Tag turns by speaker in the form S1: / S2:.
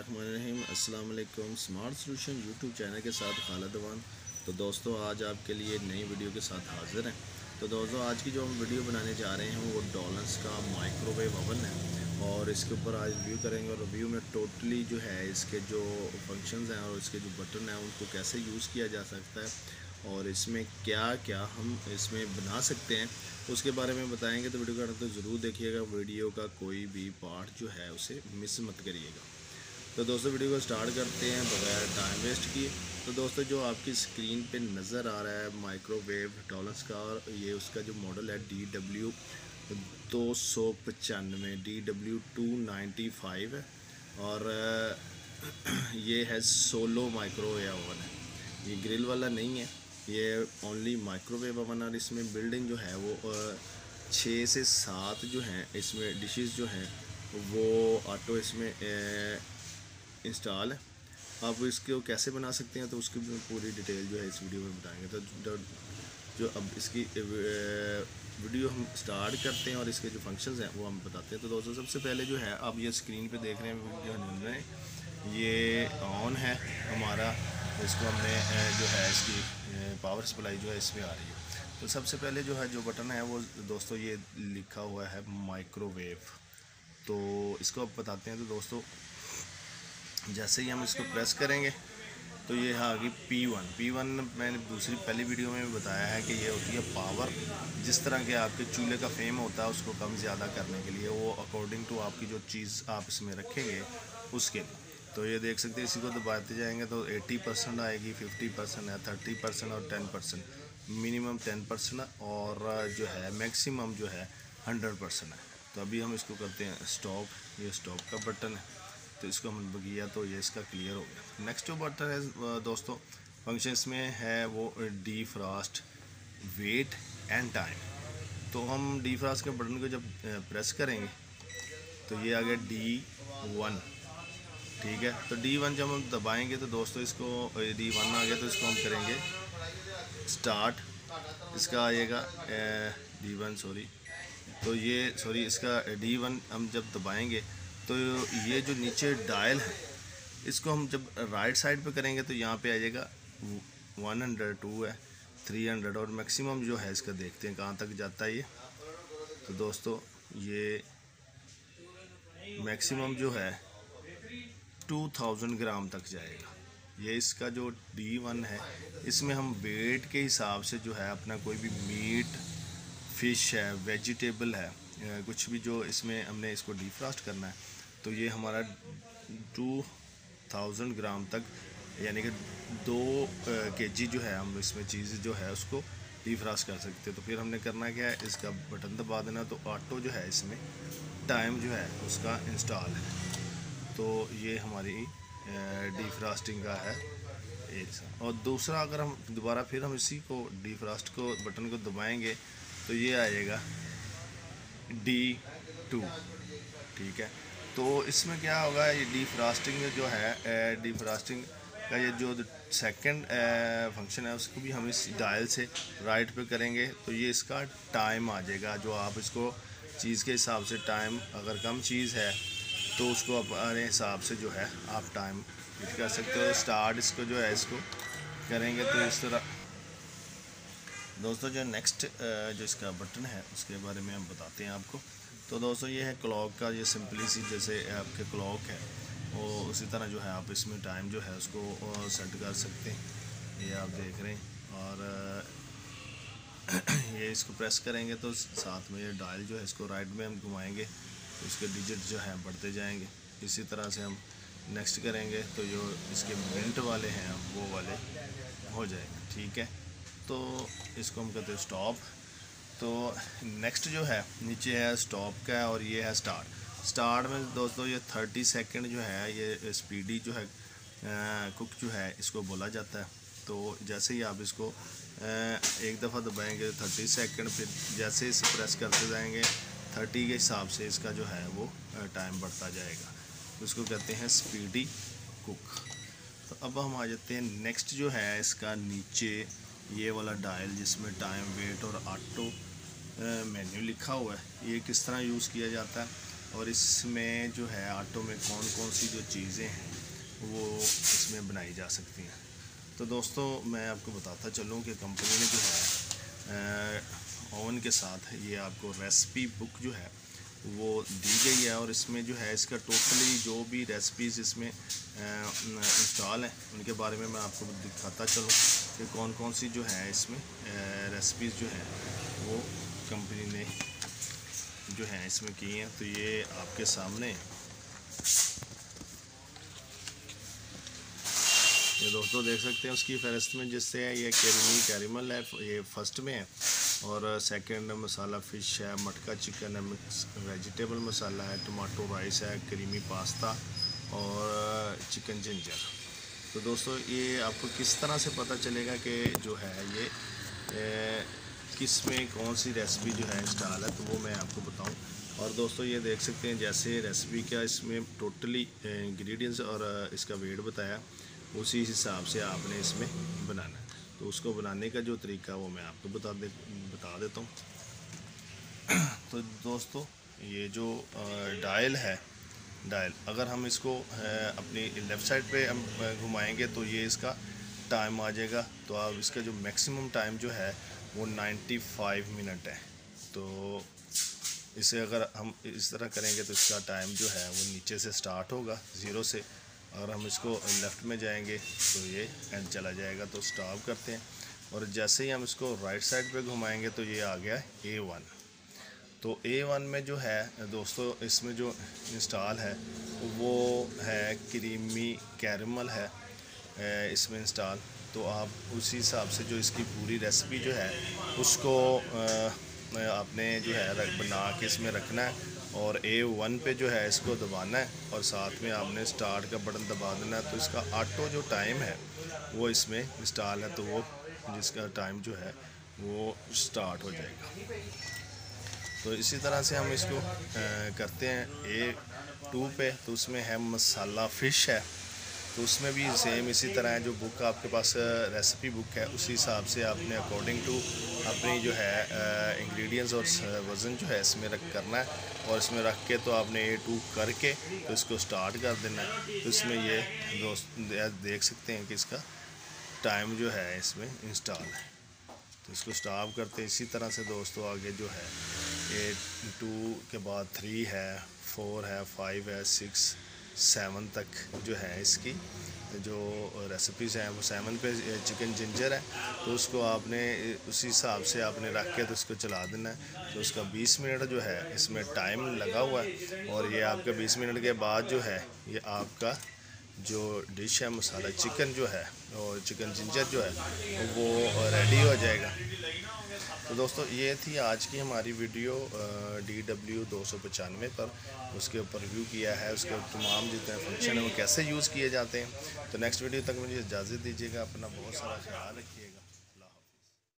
S1: बिस्मिल्लाहिर्रहमानिर्रहीम। अस्सलाम वालेकुम। स्मार्ट सोल्यूशन यूट्यूब चैनल के साथ खालिद अवान। तो दोस्तों आज आपके लिए नई वीडियो के साथ हाज़िर हैं। तो दोस्तों आज की जो हम वीडियो बनाने जा रहे हैं वो डॉलर्स का माइक्रोवेव ओवन है और इसके ऊपर आज रिव्यू करेंगे। और रिव्यू में टोटली जो है इसके जो फंक्शंस हैं और इसके जो बटन हैं उनको कैसे यूज़ किया जा सकता है और इसमें क्या क्या हम इसमें बना सकते हैं उसके बारे में बताएंगे। तो वीडियो का अंत तक ज़रूर देखिएगा। वीडियो का कोई भी पार्ट जो है उसे मिस मत करिएगा। तो दोस्तों वीडियो को स्टार्ट करते हैं बगैर टाइम वेस्ट किए। तो दोस्तों जो आपकी स्क्रीन पे नज़र आ रहा है माइक्रोवेव डॉलर्स का, और ये उसका जो मॉडल है DW295 DW295 है और ये है सोलो माइक्रोवेव ओवन है। ये ग्रिल वाला नहीं है, ये ओनली माइक्रोवेव ओवन। और इसमें बिल्डिंग जो है वो 6 से 7 जो हैं इसमें डिशेस जो हैं वो ऑटो इसमें इंस्टॉल है। आप इसको कैसे बना सकते हैं तो उसकी पूरी डिटेल जो है इस वीडियो में बताएंगे। तो जो अब इसकी वीडियो हम स्टार्ट करते हैं और इसके जो फंक्शंस हैं वो हम बताते हैं। तो दोस्तों सबसे पहले जो है आप ये स्क्रीन पे देख रहे हैं वीडियो, ये ऑन है हमारा। इसको हमने जो है इसकी पावर सप्लाई जो है इसमें आ रही है। तो सबसे पहले जो है जो बटन है वो दोस्तों ये लिखा हुआ है माइक्रोवेव। तो इसको अब बताते हैं। तो दोस्तों जैसे ही हम इसको प्रेस करेंगे तो ये आ गई P1। मैंने पहली वीडियो में भी बताया है कि ये होती है पावर। जिस तरह के आपके चूल्हे का फ्लेम होता है उसको कम ज़्यादा करने के लिए, वो अकॉर्डिंग टू आपकी जो चीज़ आप इसमें रखेंगे उसके लिए। तो ये देख सकते हैं, इसी को दबाते जाएंगे तो 80% आएगी, 50% है, 30% और 10%, मिनिमम 10% और जो है मैक्सिमम जो है 100% है। तो अभी हम इसको करते हैं स्टॉप। ये स्टॉप का बटन है तो इसको हम किया तो ये इसका क्लियर हो गया। नेक्स्ट जो बटन है दोस्तों फंक्शन इसमें है वो डिफ्रॉस्ट वेट एंड टाइम। तो हम डिफ्रॉस्ट के बटन को जब प्रेस करेंगे तो ये आ गया D1, ठीक है। तो D1 जब हम दबाएंगे तो दोस्तों इसको D1 आ गया तो इसको हम करेंगे स्टार्ट। इसका आएगा D1 तो ये इसका D1 हम जब दबाएंगे तो ये जो नीचे डायल है इसको हम जब राइट साइड पे करेंगे तो यहाँ पे आ जाएगा 102 है, 300 और मैक्सिमम जो है इसका देखते हैं कहाँ तक जाता है ये। तो दोस्तों ये मैक्सिमम जो है 2000 ग्राम तक जाएगा। ये इसका जो D1 है इसमें हम वेट के हिसाब से जो है अपना कोई भी मीट, फिश है, वेजिटेबल है, कुछ भी जो इसमें हमने इसको डिफ्रॉस्ट करना है तो ये हमारा 2000 ग्राम तक यानी कि 2 kg जो है हम इसमें चीज़ जो है उसको डिफ्रॉस्ट कर सकते हैं। तो फिर हमने करना क्या है, इसका बटन दबा देना तो ऑटो जो है इसमें टाइम जो है उसका इंस्टॉल है। तो ये हमारी डिफ्रॉस्टिंग का है एक। और दूसरा अगर हम दोबारा फिर हम इसी को डिफ्रॉस्ट को बटन को दबाएंगे तो ये आएगा D2, ठीक है। तो इसमें क्या होगा, ये डिफ्रॉस्टिंग जो है डिफ्रॉस्टिंग का ये जो सेकंड फंक्शन है उसको भी हम इस डायल से राइट पे करेंगे तो ये इसका टाइम आ जाएगा। जो आप इसको चीज़ के हिसाब से टाइम, अगर कम चीज़ है तो उसको अपने हिसाब से जो है आप टाइम फिट कर सकते हो। स्टार्ट इसको जो है इसको करेंगे तो इस तरह। दोस्तों जो नेक्स्ट जो इसका बटन है उसके बारे में हम बताते हैं आपको। तो दोस्तों ये है क्लॉक का। ये सिंपली सी जैसे आपके क्लॉक है और उसी तरह जो है आप इसमें टाइम जो है उसको सेट कर सकते हैं। ये आप देख रहे हैं और ये इसको प्रेस करेंगे तो साथ में ये डायल जो है इसको राइट में हम घुमाएंगे तो इसके डिजिट जो है बढ़ते जाएंगे। इसी तरह से हम नेक्स्ट करेंगे तो जो इसके मिनट वाले हैं वो वाले हो जाएंगे, ठीक है। तो इसको हम कहते हैं स्टॉप। तो नेक्स्ट जो है नीचे है स्टॉप का और ये है स्टार्ट में दोस्तों ये 30 सेकंड जो है ये स्पीडी जो है कुक जो है इसको बोला जाता है। तो जैसे ही आप इसको एक दफ़ा दबाएंगे 30 सेकंड, फिर जैसे इसे प्रेस करते जाएंगे 30 के हिसाब से इसका जो है वो टाइम बढ़ता जाएगा। तो इसको कहते हैं स्पीडी कुक। तो अब हम आ जाते हैं नेक्स्ट जो है इसका नीचे ये वाला डायल जिसमें टाइम, वेट और ऑटो मेन्यू लिखा हुआ है। ये किस तरह यूज़ किया जाता है और इसमें जो है ऑटो में कौन कौन सी जो चीज़ें हैं वो इसमें बनाई जा सकती हैं। तो दोस्तों मैं आपको बताता चलूँ कि कंपनी ने जो है ओवन के साथ ये आपको रेसिपी बुक जो है वो दी गई है, और इसमें जो है इसका टोटली जो भी रेसिपीज़ इसमें इंस्टॉल हैं उनके बारे में मैं आपको दिखाता चलूँ कि कौन कौन सी जो है इसमें रेसिपीज़ जो हैं वो कंपनी ने जो है इसमें की हैं। तो ये आपके सामने ये दोस्तों देख सकते हैं उसकी फहरिस्त में, जिससे है ये कैरमल है, ये फर्स्ट में है, और सेकंड मसाला फ़िश है, मटका चिकन है, मिक्स वेजिटेबल मसाला है, टमाटो राइस है, क्रीमी पास्ता और चिकन जिंजर। तो दोस्तों ये आपको किस तरह से पता चलेगा कि जो है ये किस में कौन सी रेसिपी जो है इंस्टॉल है, तो वो मैं आपको बताऊं। और दोस्तों ये देख सकते हैं जैसे रेसिपी का इसमें टोटली इंग्रेडिएंट्स और इसका वेट बताया, उसी हिसाब से आपने इसमें बनाना है। तो उसको बनाने का जो तरीका वो मैं आपको बता देता हूँ। तो दोस्तों ये जो डायल है, डायल अगर हम इसको अपनी लेफ़्ट साइड पे हम घुमाएंगे तो ये इसका टाइम आ जाएगा। तो अब इसका जो मैक्सिमम टाइम जो है वो 95 मिनट है। तो इसे अगर हम इस तरह करेंगे तो इसका टाइम जो है वो नीचे से स्टार्ट होगा 0 से, और हम इसको लेफ़्ट में जाएंगे तो ये एंड चला जाएगा। तो स्टॉप करते हैं, और जैसे ही हम इसको राइट साइड पे घुमाएंगे तो ये आ गया A1। तो A1 में जो है दोस्तों इसमें जो इंस्टॉल है वो है क्रीमी कैरमल है इसमें इंस्टॉल। तो आप उसी हिसाब से जो इसकी पूरी रेसिपी जो है उसको आपने जो है बना के इसमें रखना है, और A1 पे जो है इसको दबाना है, और साथ में आपने स्टार्ट का बटन दबा देना है। तो इसका ऑटो जो टाइम है वो इसमें इंस्टॉल है, तो वो जिसका टाइम जो है वो स्टार्ट हो जाएगा। तो इसी तरह से हम इसको करते हैं A2 पे। तो उसमें है मसाला फ़िश है, तो उसमें भी सेम इसी तरह है। जो बुक आपके पास रेसिपी बुक है उसी हिसाब से आपने अकॉर्डिंग टू अपनी जो है इंग्रेडिएंट्स और वज़न जो है इसमें करना है, और इसमें रख के तो आपने A2 करके तो इसको स्टार्ट कर देना है। तो इसमें ये दोस्त देख सकते हैं कि इसका टाइम जो है इसमें इंस्टॉल है। तो इसको स्टॉप करते हैं। इसी तरह से दोस्तों आगे जो है A2 के बाद 3 है, 4 है, 5 है, 6, 7 तक जो है इसकी जो रेसिपीज़ हैं वो 7 पे चिकन जिंजर है। तो उसको आपने उसी हिसाब से आपने रख के तो उसको चला देना है। तो उसका 20 मिनट जो है इसमें टाइम लगा हुआ है, और ये आपका 20 मिनट के बाद जो है ये आपका जो डिश है मसाला चिकन जो है और चिकन जिंजर जो है वो रेडी हो जाएगा। तो दोस्तों ये थी आज की हमारी वीडियो DW 295 पर। उसके ऊपर रिव्यू किया है, उसके तमाम जितने फंक्शन हैं वो कैसे यूज़ किए जाते हैं। तो नेक्स्ट वीडियो तक मुझे इजाज़त दीजिएगा। अपना बहुत सारा ख्याल रखिएगा।